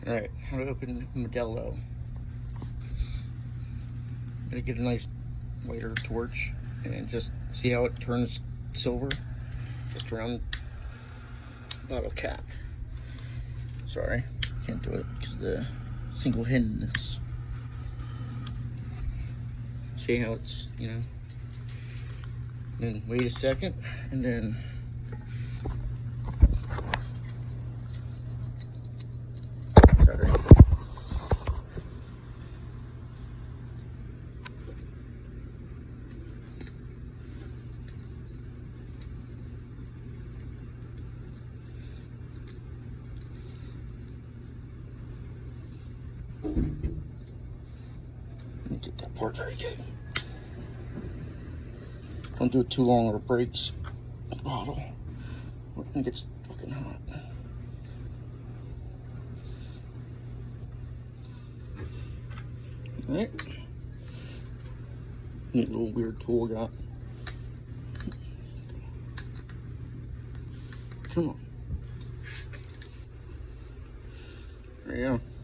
Alright, how to open Modelo. I'm gonna get a nice lighter torch and just see how it turns silver just around the bottle cap. Sorry, can't do it because of the single-handedness. See how it's, you know. Then wait a second, and then sorry. Let me get that part very good. Don't do it too long or it breaks the bottle. It gets fucking hot. Alright. Neat little weird tool I got. Come on. There you go.